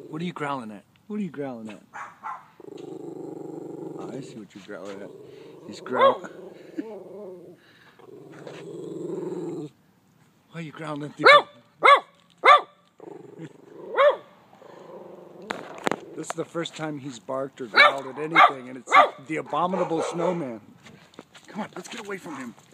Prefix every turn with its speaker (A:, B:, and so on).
A: What are you growling at? What are you growling at? Oh, I see what you're growling at. He's growling. Why are you growling at the... This is the first time he's barked or growled at anything, and it's the Abominable Snowman. Come on, let's get away from him.